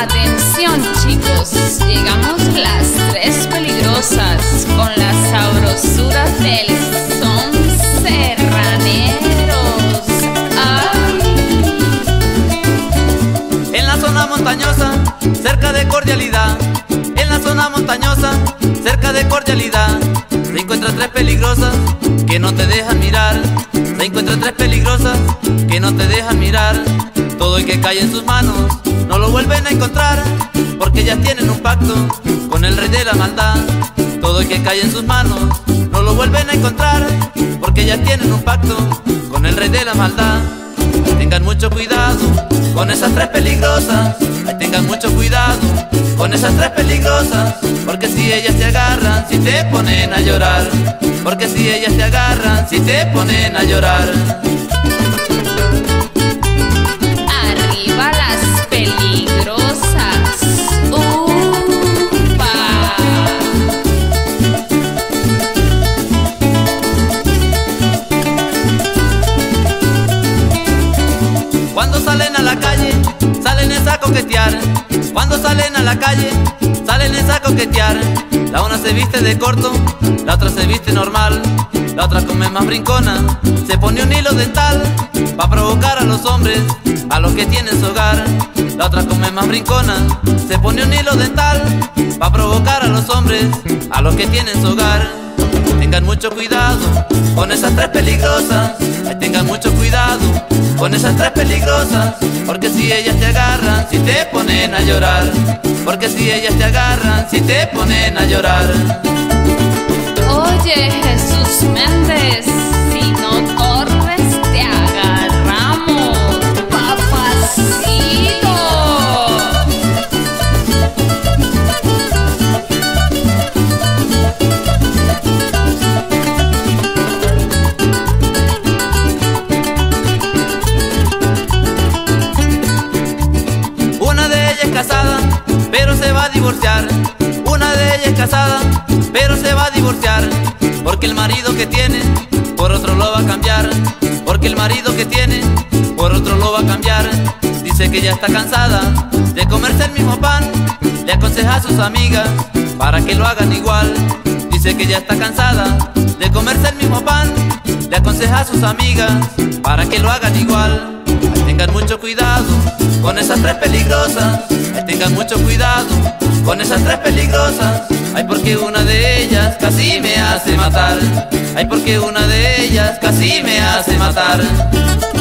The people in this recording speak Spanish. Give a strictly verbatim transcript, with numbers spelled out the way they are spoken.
Atención chicos, llegamos las tres peligrosas con la sabrosura del son serraneros. ¡Ay! En la zona montañosa, cerca de Cordialidad. En la zona montañosa, cerca de Cordialidad, se encuentran tres peligrosas que no te dejan mirar. Se encuentran tres peligrosas que no te dejan mirar. Todo el que cae en sus manos no lo vuelven a encontrar, porque ellas tienen un pacto con el rey de la maldad. Todo el que cae en sus manos no lo vuelven a encontrar, porque ellas tienen un pacto con el rey de la maldad. Tengan mucho cuidado con esas tres peligrosas. Tengan mucho cuidado con esas tres peligrosas, porque si ellas te agarran, si te ponen a llorar. Porque si ellas te agarran, si te ponen a llorar. Arriba las peligrosas. ¡Upa! Cuando salen a la calle, salen es a coquetear. Cuando salen a la calle, salen es a coquetear. La una se viste de corto, la otra se viste normal. La otra come más brincona, se pone un hilo dental pa' provocar a los hombres, a los que tienen su hogar. La otra come más brincona, se pone un hilo dental pa' provocar a los hombres, a los que tienen su hogar. Tengan mucho cuidado con esas tres peligrosas. Tengan mucho cuidado con esas tres peligrosas, porque si ellas te agarran, si te ponen a llorar. Porque si ellas te agarran, si te ponen a llorar. Oye Jesús Méndez, si no corres te agarramos, papacito. Una de ellas es casada, pero se va a divorciar. Una de ellas es casada, pero se va a divorciar, porque el marido que tiene por otro lo va a cambiar. Porque el marido que tiene por otro lo va a cambiar. Dice que ya está cansada de comerse el mismo pan. Le aconseja a sus amigas para que lo hagan igual. Dice que ya está cansada de comerse el mismo pan. Le aconseja a sus amigas para que lo hagan igual. Tengan mucho cuidado con esas tres peligrosas. Tengan mucho cuidado con esas tres peligrosas. Ay, porque una de ellas casi me hace matar. Ay, porque una de ellas casi me hace matar.